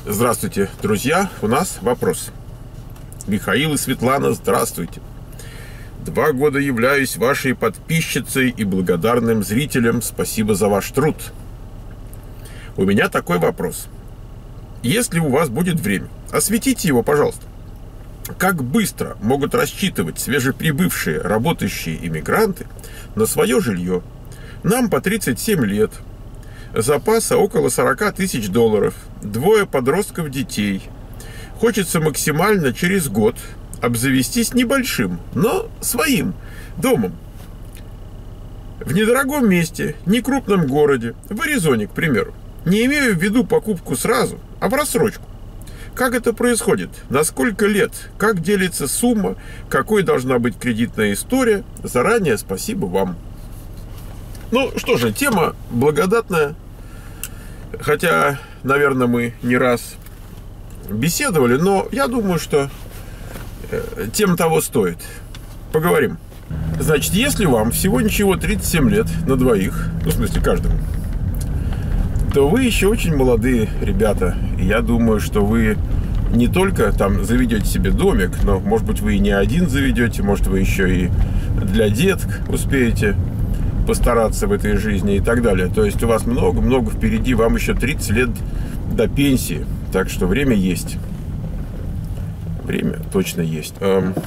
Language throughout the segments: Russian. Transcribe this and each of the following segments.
Здравствуйте, друзья. У нас вопрос. Михаил и Светлана, здравствуйте. 2 года являюсь вашей подписчицей и благодарным зрителем. Спасибо за ваш труд. У меня такой вопрос. Если у вас будет время, осветите его, пожалуйста. Как быстро могут рассчитывать свежеприбывшие работающие иммигранты на свое жилье? Нам по 37 лет. Запаса около 40 тысяч долларов. 2 подростков детей. Хочется максимально через год обзавестись небольшим, но своим домом. В недорогом месте, не крупном городе, в Аризоне, к примеру. Не имею в виду покупку сразу, а в рассрочку. Как это происходит? На сколько лет? Как делится сумма? Какой должна быть кредитная история? Заранее спасибо вам. Ну что же, тема благодатная. Хотя, наверное, мы не раз беседовали, но я думаю, что тема того стоит. Поговорим. Значит, если вам всего ничего 37 лет на двоих, ну, в смысле, каждому, то вы еще очень молодые ребята. И я думаю, что вы не только там заведете себе домик, но, может быть, вы и не один заведете, может, вы еще и для деток успеете постараться в этой жизни и так далее. То есть у вас много-много впереди, вам еще 30 лет до пенсии. Так что время есть. Время точно есть.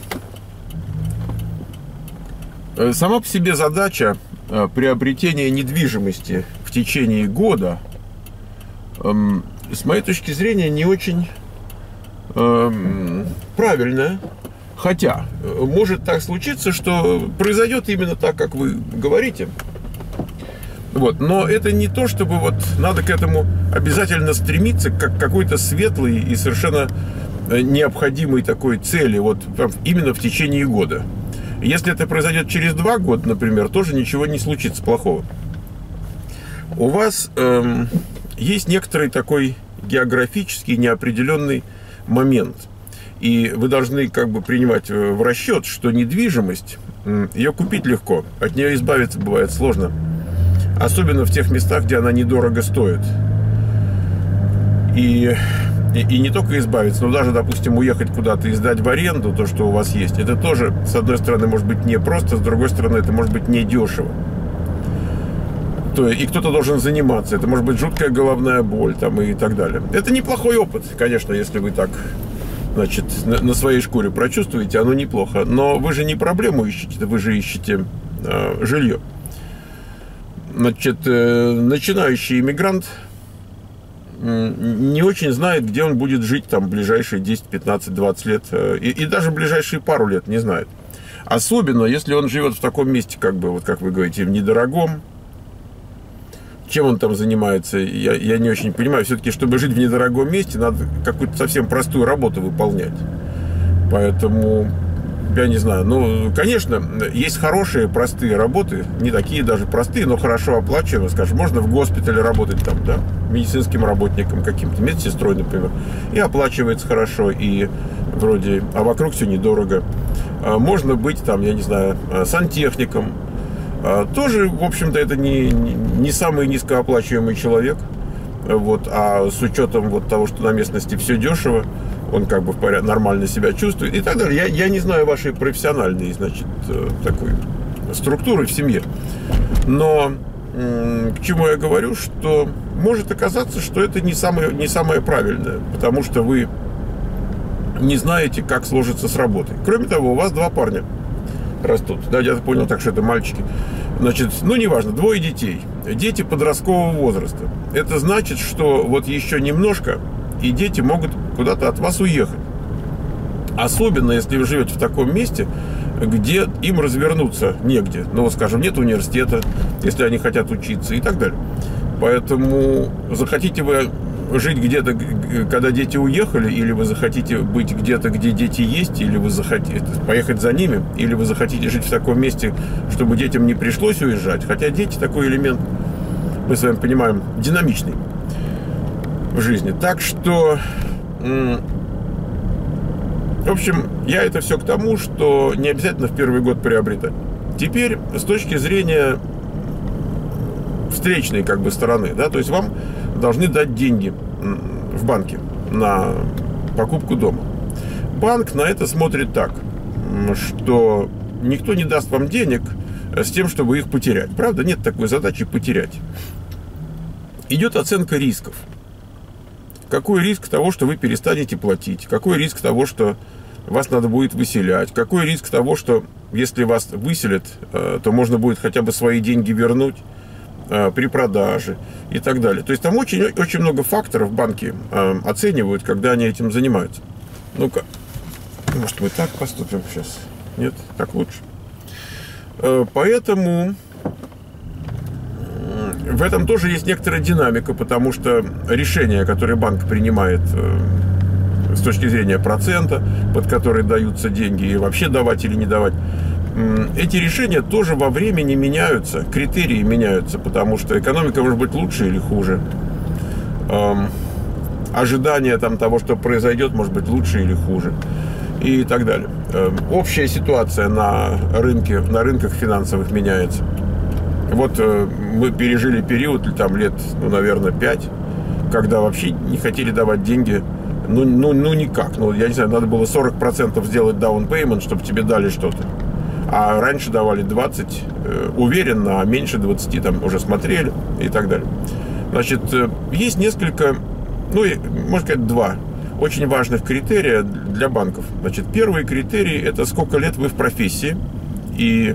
Сама по себе задача приобретения недвижимости в течение года, с моей точки зрения, не очень правильная. Хотя, может так случиться, что произойдет именно так, как вы говорите. Вот. Но это не то, чтобы вот надо к этому обязательно стремиться, как к какой-то светлой и совершенно необходимой такой цели, вот именно в течение года. Если это произойдет через 2 года, например, тоже ничего не случится плохого. У вас есть некоторый такой географический неопределенный момент. И вы должны как бы принимать в расчет, что недвижимость, ее купить легко, от нее избавиться бывает сложно. Особенно в тех местах, где она недорого стоит. И не только избавиться, но даже, допустим, уехать куда-то и сдать в аренду то, что у вас есть. Это тоже, с одной стороны, может быть не просто, с другой стороны, это может быть не дешево. И кто-то должен заниматься. Это может быть жуткая головная боль там, и так далее. Это неплохой опыт, конечно, если вы так, значит, на своей шкуре прочувствуете, оно неплохо. Но вы же не проблему ищете, вы же ищете жилье. Значит, начинающий иммигрант не очень знает, где он будет жить там ближайшие 10, 15, 20 лет. И даже ближайшие пару лет не знает. Особенно, если он живет в таком месте, как бы, вот как вы говорите, в недорогом. Чем он там занимается, я не очень понимаю. Все-таки, чтобы жить в недорогом месте, надо какую-то совсем простую работу выполнять. Поэтому, я не знаю. Ну, конечно, есть хорошие, простые работы. Не такие даже простые, но хорошо оплачиваемые. Скажем, можно в госпитале работать там, да, медицинским работником каким-то, медсестрой, например. И оплачивается хорошо, и вроде, а вокруг все недорого. Можно быть там, я не знаю, сантехником. Тоже, в общем-то, это не самый низкооплачиваемый человек. Вот, а с учетом вот того, что на местности все дешево, он как бы нормально себя чувствует и так далее. Я не знаю вашей профессиональной, значит, такой структуры в семье. Но к чему я говорю, что может оказаться, что это не самое правильное, потому что вы не знаете, как сложится с работой. Кроме того, у вас 2 парня растут. Да, я понял так, что это мальчики. Значит, ну, неважно, 2 детей. Дети подросткового возраста. Это значит, что вот еще немножко, и дети могут куда-то от вас уехать. Особенно, если вы живете в таком месте, где им развернуться негде. Ну, скажем, нет университета, если они хотят учиться и так далее. Поэтому захотите вы жить где-то, когда дети уехали, или вы захотите быть где-то, где дети есть, или вы захотите поехать за ними, или вы захотите жить в таком месте, чтобы детям не пришлось уезжать. Хотя дети такой элемент, мы с вами понимаем, динамичный в жизни. Так что, в общем, я это все к тому, что не обязательно в первый год приобретать. Теперь, с точки зрения встречной как бы стороны, да, то есть вам должны дать деньги в банке. на покупку дома. Банк на это смотрит так, что никто не даст вам денег с тем, чтобы их потерять. Правда, нет такой задачи потерять. Идет оценка рисков. Какой риск того, что вы перестанете платить? Какой риск того, что вас надо будет выселять? Какой риск того, что если вас выселят, то можно будет хотя бы свои деньги вернуть при продаже и так далее. То есть там очень много факторов банки оценивают, когда они этим занимаются. Ну-ка, может, мы так поступим сейчас? Нет? Так лучше. Поэтому в этом тоже есть некоторая динамика, потому что решения, которые банк принимает с точки зрения процента, под который даются деньги, и вообще давать или не давать, эти решения тоже во времени меняются, критерии меняются, потому что экономика может быть лучше или хуже. Ожидание того, что произойдет, может быть лучше или хуже. И так далее. Общая ситуация на рынках финансовых меняется. Вот мы пережили период, лет, наверное, 5, когда вообще не хотели давать деньги, никак. Я не знаю, надо было 40% сделать down payment, чтобы тебе дали что-то. А раньше давали 20 уверенно, а меньше 20 там уже смотрели и так далее. Значит, есть несколько, можно сказать, два очень важных критерия для банков. Значит, первый критерий – это сколько лет вы в профессии и,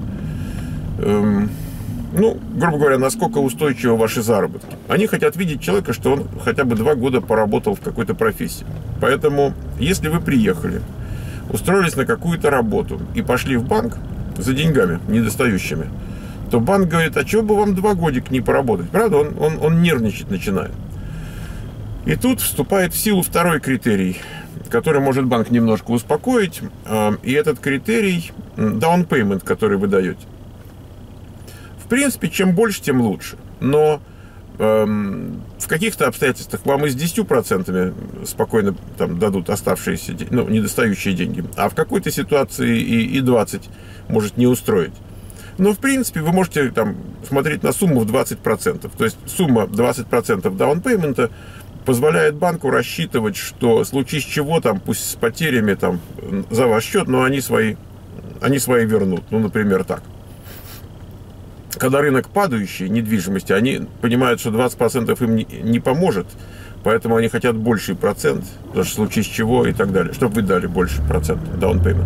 грубо говоря, насколько устойчивы ваши заработки. Они хотят видеть человека, что он хотя бы 2 года поработал в какой-то профессии. Поэтому, если вы приехали, устроились на какую-то работу и пошли в банк за деньгами недостающими, то банк говорит, а чего бы вам 2 годика не поработать? Правда, он нервничать начинает. И тут вступает в силу второй критерий, который может банк немножко успокоить. И этот критерий – down payment, который вы даете. В принципе, чем больше, тем лучше. Но в каких-то обстоятельствах вам и с 10% спокойно дадут оставшиеся, недостающие деньги. А в какой-то ситуации и 20% может не устроить. Но, в принципе, вы можете смотреть на сумму в 20%. То есть сумма 20% down payment позволяет банку рассчитывать, что в случае с чего, пусть с потерями за ваш счет, но они свои вернут. Например, так. Когда рынок падающий недвижимости, они понимают, что 20% им не поможет, поэтому они хотят больший процент, даже в случае с чего и так далее, чтобы вы дали больше процент down payment.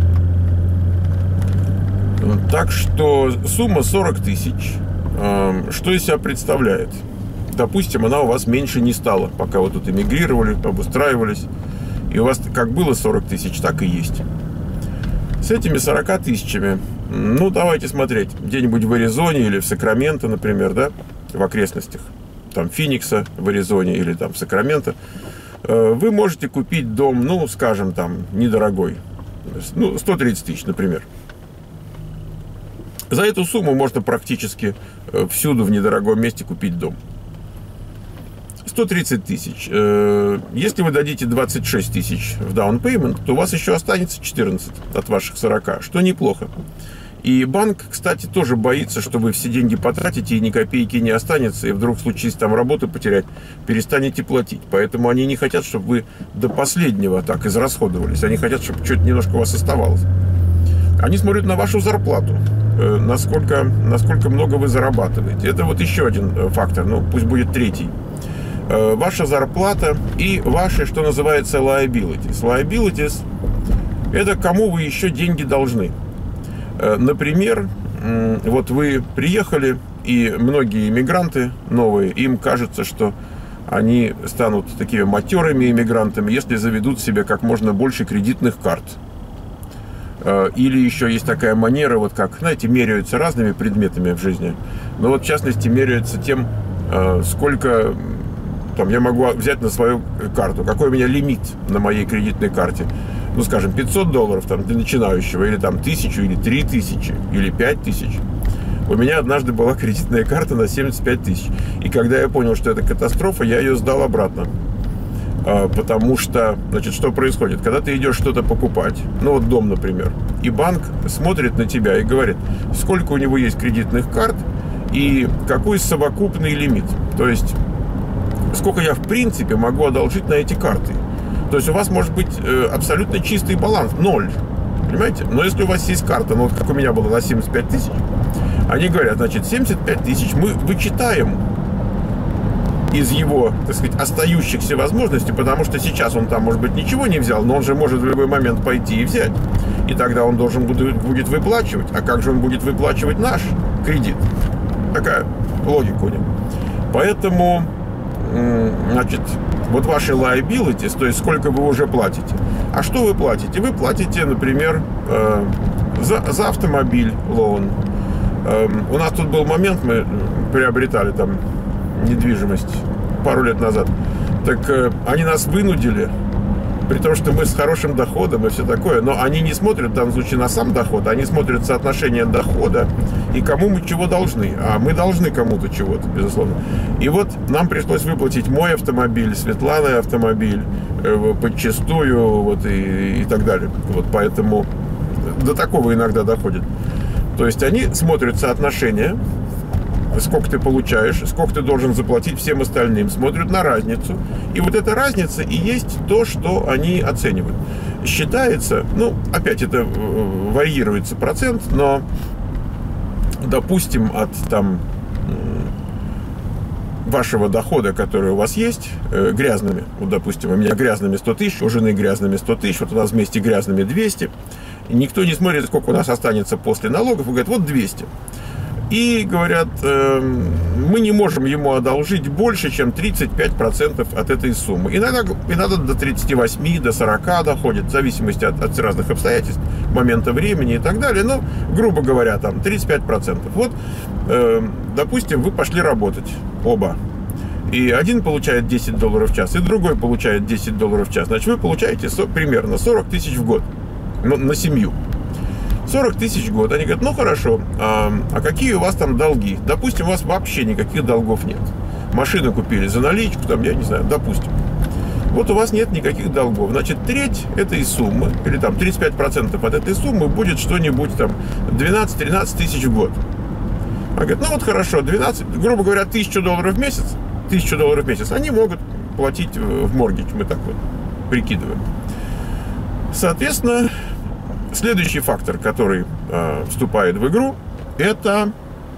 Так что сумма 40 тысяч, что из себя представляет? Допустим, она у вас меньше не стала, пока вы тут эмигрировали, обустраивались, и у вас как было 40 тысяч, так и есть. С этими 40 тысячами, давайте смотреть, где-нибудь в Аризоне или в Сакраменто, например, да, в окрестностях, Финикса в Аризоне или в Сакраменто, вы можете купить дом, скажем, недорогой, 130 тысяч, например. За эту сумму можно практически всюду в недорогом месте купить дом. 130 тысяч. Если вы дадите 26 тысяч в down payment, то у вас еще останется 14 от ваших 40, что неплохо. И банк, кстати, тоже боится, что вы все деньги потратите и ни копейки не останется, и вдруг случись работу потерять, перестанете платить. Поэтому они не хотят, чтобы вы до последнего так израсходовались. Они хотят, чтобы что-то немножко у вас оставалось. Они смотрят на вашу зарплату, насколько много вы зарабатываете. Это еще один фактор, пусть будет третий. Ваша зарплата и ваши, что называется, liabilities. Liabilities – это кому вы еще деньги должны. Например, вот вы приехали, и многие иммигранты новые, им кажется, что они станут такими матерыми иммигрантами, если заведут себе как можно больше кредитных карт. Или еще есть такая манера, меряются разными предметами в жизни. Но в частности, меряются тем, сколько я могу взять на свою карту, какой у меня лимит на моей кредитной карте. Скажем, $500 для начинающего, или 1000, или 3000, или 5000. У меня однажды была кредитная карта на 75 тысяч. И когда я понял, что это катастрофа, я ее сдал обратно. Потому что, что происходит? Когда ты идешь что-то покупать, дом, например, и банк смотрит на тебя и говорит, сколько у него есть кредитных карт и какой совокупный лимит. То есть сколько я в принципе могу одолжить на эти карты. То есть у вас может быть абсолютно чистый баланс, 0. Понимаете? Но если у вас есть карта, ну вот как у меня было на 75 тысяч, они говорят, значит, 75 тысяч мы вычитаем из его, так сказать, остающихся возможностей, потому что сейчас он там, может быть, ничего не взял, но он же может в любой момент пойти и взять. И тогда он должен будет выплачивать. А как же он будет выплачивать наш кредит? Такая логика у него. Поэтому, значит, вот ваши liabilities, то есть сколько вы уже платите. А что вы платите? Вы платите, например, за автомобиль лоун. У нас тут был момент, мы приобретали там недвижимость пару лет назад. Так они нас вынудили, при том, что мы с хорошим доходом и все такое, но они не смотрят в данном случае на сам доход, они смотрят соотношение дохода и кому мы чего должны. А мы должны кому-то чего-то, безусловно. И вот нам пришлось выплатить мой автомобиль, Светланы автомобиль, подчистую, вот и так далее. Вот поэтому до такого иногда доходит. То есть они смотрят соотношение, сколько ты получаешь, сколько ты должен заплатить всем остальным, смотрят на разницу. И вот эта разница и есть то, что они оценивают. Считается, ну, опять это варьируется процент, но, допустим, от там вашего дохода, который у вас есть, грязными, вот, допустим, у меня грязными 100 тысяч, у жены грязными 100 тысяч, вот у нас вместе грязными 200, и никто не смотрит, сколько у нас останется после налогов, и говорит, вот 200. И говорят, мы не можем ему одолжить больше, чем 35% от этой суммы. Иногда до 38, до 40 доходит, в зависимости от разных обстоятельств, момента времени и так далее. Но, грубо говоря, там 35%. Вот, допустим, вы пошли работать оба. И один получает $10 в час, и другой получает $10 в час. Значит, вы получаете примерно 40 тысяч в год на семью. 40 тысяч в год. Они говорят, ну хорошо, а какие у вас там долги? Допустим, у вас вообще никаких долгов нет. Машину купили за наличку, там, я не знаю, допустим. Вот у вас нет никаких долгов. Значит, треть этой суммы, или там 35% от этой суммы будет что-нибудь там 12-13 тысяч в год. Они говорят, ну вот хорошо, 12, грубо говоря, $1000 в месяц, $1000 в месяц, они могут платить в моргидж, мы так вот прикидываем. Соответственно, следующий фактор, который вступает в игру, это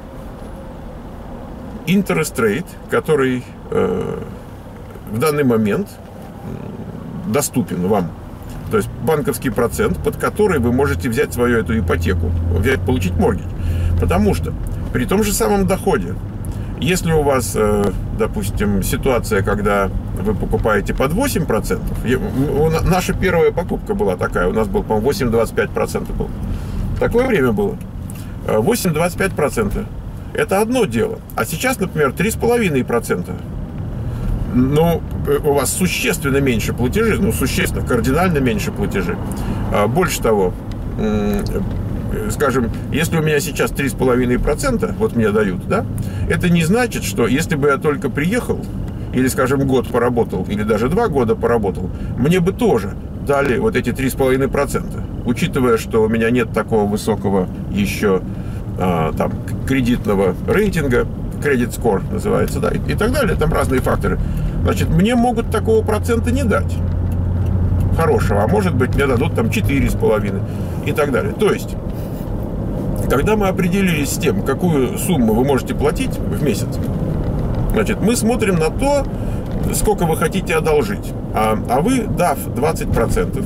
interest rate, который в данный момент доступен вам. То есть банковский процент, под который вы можете взять свою эту ипотеку, получить моргидж. Потому что при том же самом доходе, если у вас, допустим, ситуация, когда вы покупаете под 8%, наша первая покупка была такая, у нас был, по-моему, 8,25% было. Такое время было. 8,25%. Это одно дело. А сейчас, например, 3,5%. Ну, у вас существенно меньше платежи, ну, существенно, кардинально меньше платежи. Больше того, скажем, если у меня сейчас 3,5%, вот мне дают, да, это не значит, что если бы я только приехал, или, скажем, год поработал, или даже 2 года поработал, мне бы тоже дали вот эти 3,5%, учитывая, что у меня нет такого высокого еще там кредитного рейтинга, credit score называется, да, и так далее, там разные факторы. Значит, мне могут такого процента не дать хорошего, а может быть, мне дадут там 4,5 и так далее. То есть, когда мы определились с тем, какую сумму вы можете платить в месяц, значит, мы смотрим на то, сколько вы хотите одолжить. А вы, дав 20%,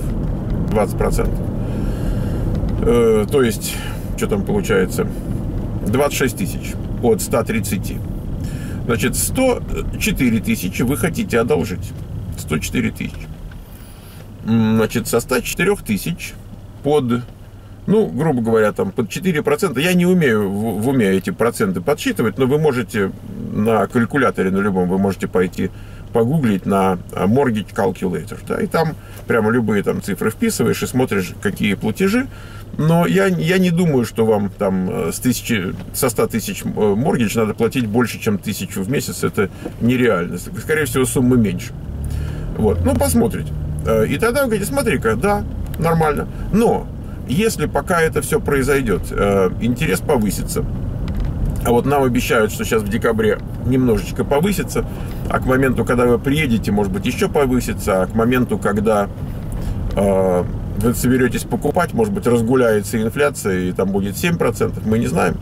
то есть, что там получается, 26 тысяч от 130. Значит, 104 тысячи вы хотите одолжить. 104 тысячи. Значит, со 104 тысяч под, ну, грубо говоря, там, под 4%. Я не умею в уме эти проценты подсчитывать, но вы можете на калькуляторе, на любом, вы можете пойти погуглить на Mortgage Calculator, да, и там прямо любые там цифры вписываешь и смотришь, какие платежи. Но я не думаю, что вам там со 100 тысяч mortgage надо платить больше, чем 1000 в месяц. Это нереально. Скорее всего, суммы меньше. Вот. Ну, посмотрите. И тогда вы говорите, смотри-ка, да, нормально. Но если пока это все произойдет, интерес повысится, А вот нам обещают, что сейчас в декабре немножечко повысится, а к моменту, когда вы приедете, может быть, еще повысится, а к моменту, когда вы соберетесь покупать, может быть, разгуляется инфляция, и там будет 7%, мы не знаем.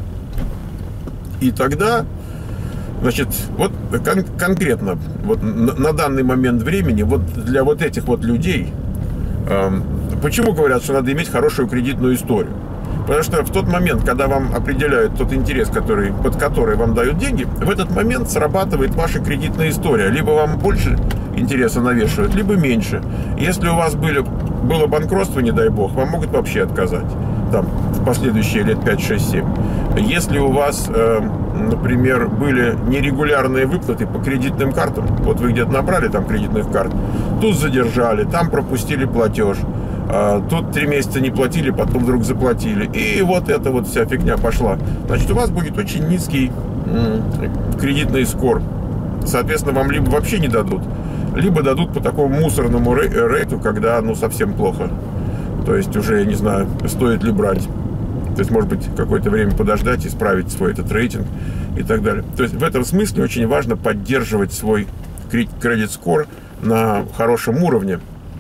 И тогда, значит, вот конкретно, вот на данный момент времени, вот для вот этих вот людей, почему говорят, что надо иметь хорошую кредитную историю? Потому что в тот момент, когда вам определяют тот интерес, под который вам дают деньги, в этот момент срабатывает ваша кредитная история. Либо вам больше интереса навешивают, либо меньше. Если у вас было банкротство, не дай бог, вам могут вообще отказать. Там, в последующие лет 5, 6, 7. Если у вас, например, были нерегулярные выплаты по кредитным картам, вот вы где-то набрали там кредитных карт, тут задержали, там пропустили платеж, тут 3 месяца не платили, потом вдруг заплатили. И вот эта вот вся фигня пошла. Значит, у вас будет очень низкий кредитный скор. Соответственно, вам либо вообще не дадут, либо дадут по такому мусорному рейту, когда, ну, совсем плохо. То есть уже, я не знаю, стоит ли брать. То есть, может быть, какое-то время подождать, исправить свой этот рейтинг и так далее. То есть, в этом смысле очень важно поддерживать свой кредит-скор на хорошем уровне.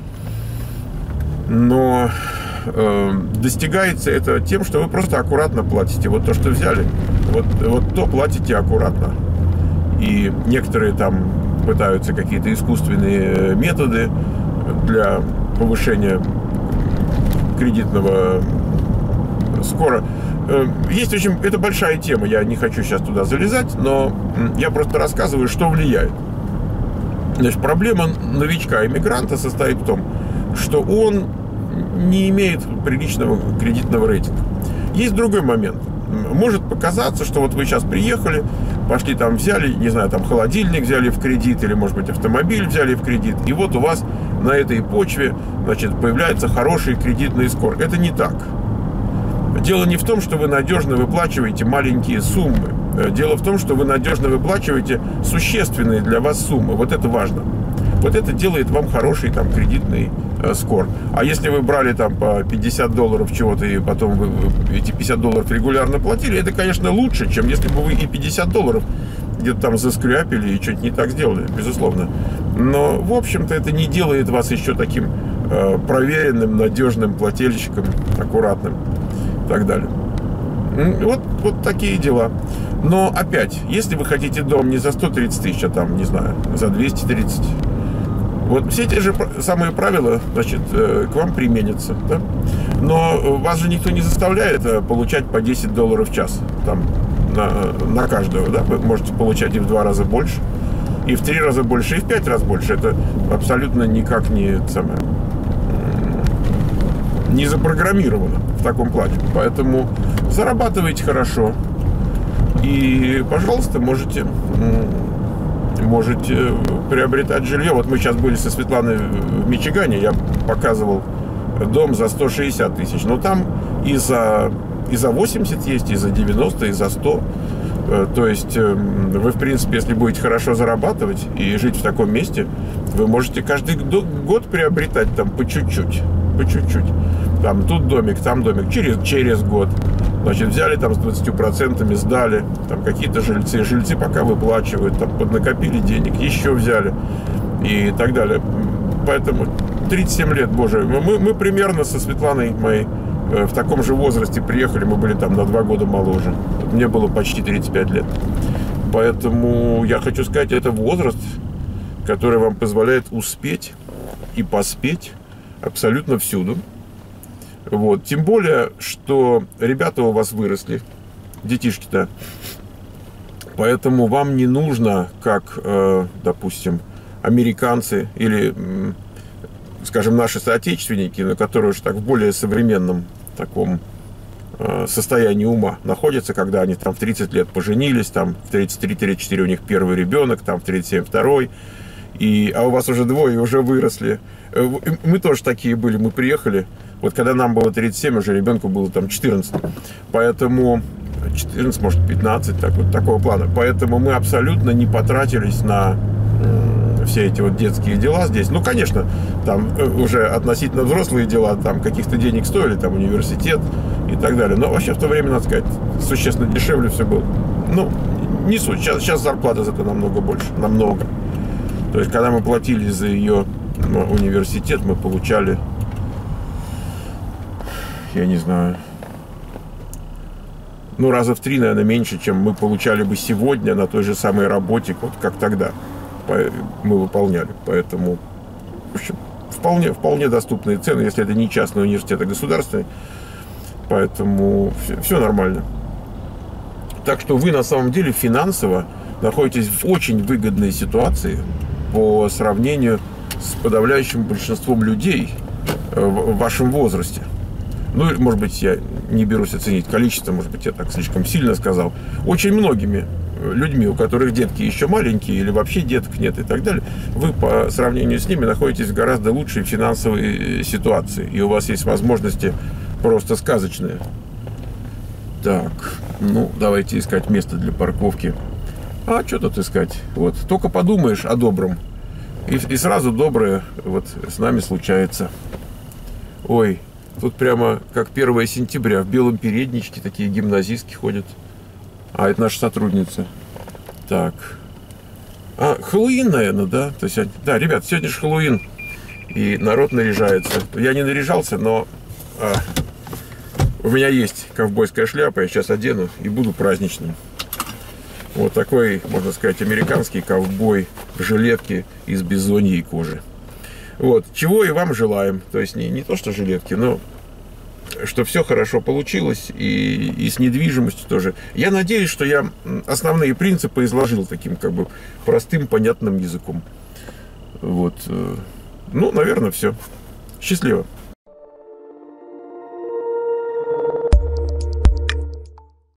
Но достигается это тем, что вы просто аккуратно платите. Вот то, что взяли, вот то платите аккуратно. И некоторые там пытаются какие-то искусственные методы для повышения кредитного скора. Есть очень... Это большая тема, я не хочу сейчас туда залезать, но я просто рассказываю, что влияет. Значит, проблема новичка-иммигранта состоит в том, что он не имеет приличного кредитного рейтинга. Есть другой момент. Может показаться, что вот вы сейчас приехали, пошли там взяли, не знаю, там холодильник взяли в кредит, или, может быть, автомобиль взяли в кредит, и вот у вас на этой почве, значит, появляется хороший кредитный скор. Это не так. Дело не в том, что вы надежно выплачиваете маленькие суммы. Дело в том, что вы надежно выплачиваете существенные для вас суммы. Вот это важно. Вот это делает вам хороший там кредитный скор. А если вы брали там по $50 чего-то, и потом вы эти $50 регулярно платили, это, конечно, лучше, чем если бы вы и $50 где-то там заскряпили и что-то не так сделали, безусловно. Но, в общем-то, это не делает вас еще таким проверенным, надежным плательщиком, аккуратным и так далее. Вот такие дела. Но опять, если вы хотите дом не за 130 тысяч, а там, не знаю, за 230, вот все те же самые правила, значит, к вам применятся, да? Но вас же никто не заставляет получать по $10 в час там, на каждого, да? Вы можете получать и в 2 раза больше, и в 3 раза больше, и в 5 раз больше. Это абсолютно никак не запрограммировано в таком плане. Поэтому зарабатывайте хорошо. И, пожалуйста, можете приобретать жилье. Вот мы сейчас были со Светланой в Мичигане, я показывал дом за 160 тысяч. Но там и за 80 есть, и за 90, и за 100. То есть вы, в принципе, если будете хорошо зарабатывать и жить в таком месте, вы можете каждый год приобретать там по чуть-чуть. По чуть-чуть. Там тут домик, там домик. Через год. Значит, взяли там с 20%, сдали. Там какие-то жильцы пока выплачивают, там поднакопили денег, еще взяли и так далее. Поэтому 37 лет, боже, мы примерно со Светланой моей в таком же возрасте приехали, мы были там на 2 года моложе. Мне было почти 35 лет. Поэтому я хочу сказать, это возраст, который вам позволяет успеть и поспеть абсолютно всюду. Вот. Тем более, что ребята у вас выросли, детишки-то. Поэтому вам не нужно, как, допустим, американцы или, скажем, наши соотечественники, на которые уже так в более современном таком состоянии ума находятся, когда они там в 30 лет поженились, там в 33-34 у них первый ребенок, там в 37 второй, а у вас уже двое уже выросли. Мы тоже такие были, мы приехали, вот когда нам было 37, уже ребенку было там 14, поэтому 14, может 15, так, вот такого плана. Поэтому мы абсолютно не потратились на все эти вот детские дела здесь. Ну, конечно, там уже относительно взрослые дела, там каких-то денег стоили, там университет и так далее. Но вообще в то время, надо сказать, существенно дешевле все было. Ну, не суть. Сейчас зарплата зато намного больше. Намного. То есть, когда мы платили за ее университет, мы получали, я не знаю, ну, раза в 3, наверное, меньше, чем мы получали бы сегодня на той же самой работе, вот как тогда мы выполняли. Поэтому, в общем, вполне доступные цены, если это не частный университет, а государственный. Поэтому все нормально. Так что вы на самом деле финансово находитесь в очень выгодной ситуации по сравнению с подавляющим большинством людей в вашем возрасте. Ну, может быть, я не берусь оценить количество, может быть, я так слишком сильно сказал. Очень многими людьми, у которых детки еще маленькие или вообще деток нет и так далее, вы по сравнению с ними находитесь в гораздо лучшей финансовой ситуации. И у вас есть возможности просто сказочные. Так, ну, давайте искать место для парковки. А что тут искать? Вот, только подумаешь о добром. И сразу доброе вот с нами случается. Ой, тут прямо как 1 сентября. В белом передничке такие гимназистки ходят. А, это наша сотрудница. Так. А, Хэллоуин, наверное, да? То есть, да, ребят, сегодня же Хэллоуин. И народ наряжается. Я не наряжался, но у меня есть ковбойская шляпа. Я сейчас одену и буду праздничным. Вот такой, можно сказать, американский ковбой в жилетке из бизоньей кожи. Вот, чего и вам желаем. То есть не то, что жилетки, но что все хорошо получилось, и с недвижимостью тоже. Я надеюсь, что я основные принципы изложил таким как бы простым, понятным языком. Вот. Ну, наверное, все. Счастливо.